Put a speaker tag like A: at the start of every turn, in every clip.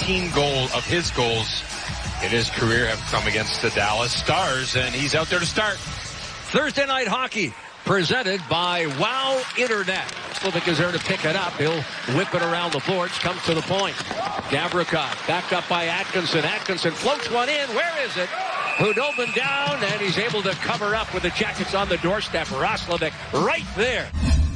A: 14 of his goals in his career have come against the Dallas Stars, and he's out there to start.
B: Thursday night hockey presented by Wow Internet. Slovic is there to pick it up. He'll whip it around the boards, comes to the point. Gavrikov backed up by Atkinson. Atkinson floats one in. Where is it? Hudobin down, and he's able to cover up with the Jackets on the doorstep. Roslovic right there.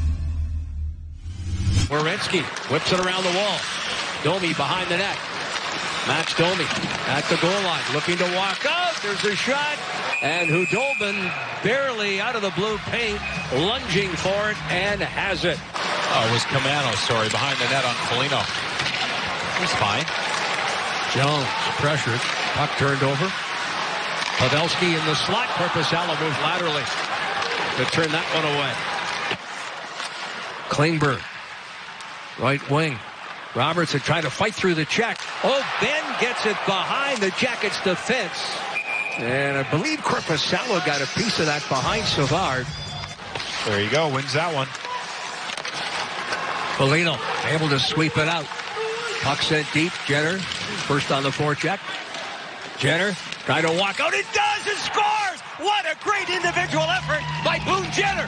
B: Werenski whips it around the wall. Domi behind the net. Max Domi at the goal line, looking to walk out. There's a shot, and Hudobin barely out of the blue paint, lunging for it, and has it.
A: Oh, it was Camano, behind the net on Foligno. He's fine.
B: Jones pressured. Puck turned over. Pavelski in the slot. Korpisalo moves laterally to turn that one away. Klingberg, right wing. Robertson trying to fight through the check. Oh, Ben gets it behind the Jackets' defense. And I believe Korpisalo got a piece of that behind Savard.
A: There you go, wins that one.
B: Foligno able to sweep it out. Puck sent deep. Jenner first on the forecheck. Jenner trying to walk out. It does! It scores! What a great individual effort by Boone Jenner.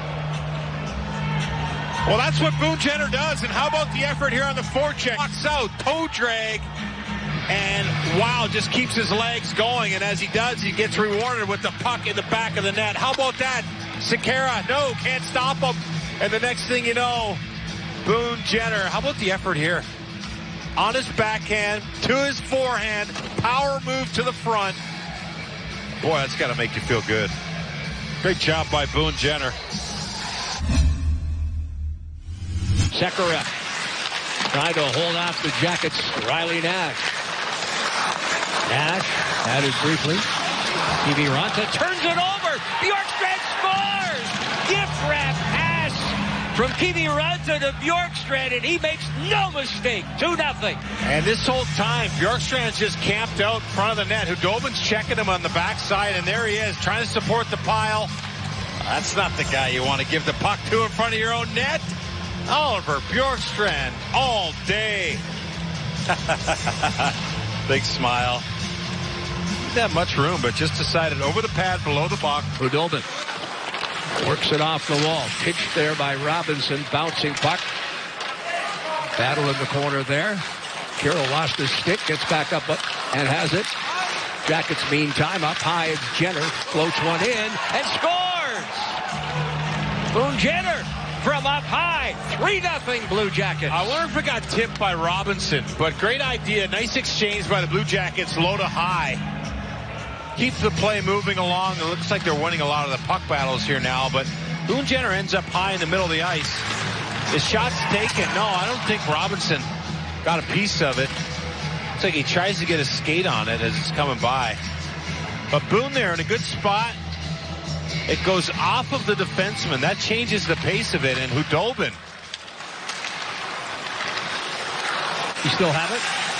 A: Well, that's what Boone Jenner does. And how about the effort here on the forecheck? Walks out, toe drag, and wow, just keeps his legs going. And as he does, he gets rewarded with the puck in the back of the net. How about that? Sekera, no, can't stop him. And the next thing you know, Boone Jenner. How about the effort here? On his backhand, to his forehand, power move to the front. Boy, that's got to make you feel good. Great job by Boone Jenner.
B: Sekera trying to hold off the Jackets. Riley Nash. Nash added briefly. Kiviranta turns it over. Bjorkstrand scores! Gift wrap pass from Kiviranta to Bjorkstrand, and he makes no mistake. 2-0.
A: And this whole time, Bjorkstrand's just camped out in front of the net. Hudobin's checking him on the backside, and there he is, trying to support the pile. That's not the guy you want to give the puck to in front of your own net. Oliver Bjorkstrand all day. Big smile. Didn't have much room, but just decided over the pad below the box.
B: Hudobin works it off the wall. Pitched there by Robinson. Bouncing puck. Battle in the corner there. Carroll lost his stick. Gets back up and has it. Jackets meantime up high. It's Jenner. Floats one in and scores. Boone Jenner from up high. 3-0 Blue Jackets.
A: I wonder if it got tipped by Robinson, but great idea. Nice exchange by the Blue Jackets, low to high. Keeps the play moving along. It looks like they're winning a lot of the puck battles here now, but Boone Jenner ends up high in the middle of the ice. His shot's taken. No, I don't think Robinson got a piece of it. Looks like he tries to get a skate on it as it's coming by. But Boone there in a good spot. It goes off of the defenseman. That changes the pace of it. And Hudobin.
B: You still have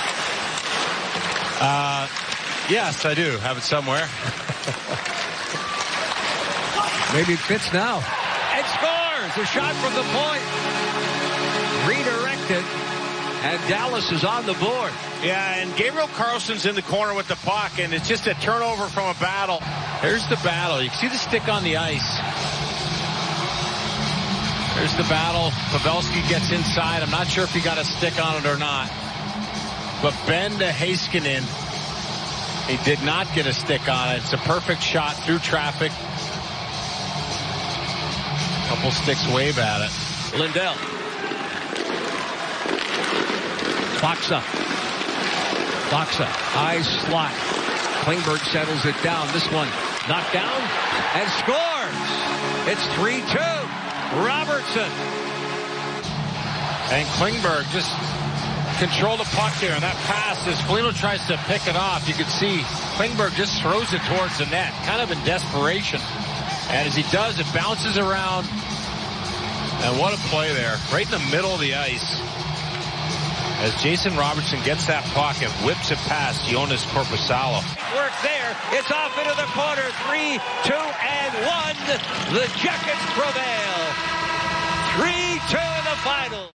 A: it? Yes, I do. Have it somewhere.
B: Maybe it fits now. And scores! A shot from the point. Redirected. And Dallas is on the board.
A: Yeah, and Gabriel Carlson's in the corner with the puck, and it's just a turnover from a battle. Here's the battle. You can see the stick on the ice. There's the battle. Pavelski gets inside. I'm not sure if he got a stick on it or not. But Ben to Heiskanen, he did not get a stick on it. It's a perfect shot through traffic. Couple sticks wave at it.
B: Lindell. Foxa. High slot. Klingberg settles it down. This one knocked down and scores. It's 3-2. Robertson.
A: And Klingberg just controlled the puck here. And that pass, as Foligno tries to pick it off, you can see Klingberg just throws it towards the net, kind of in desperation. And as he does, it bounces around. And what a play there. Right in the middle of the ice. As Jason Robertson gets that puck and whips it past Jonas Korpisalo.
B: Work there. It's off into the corner. 3, 2, and 1. The Jackets prevail. 3-2 in the final.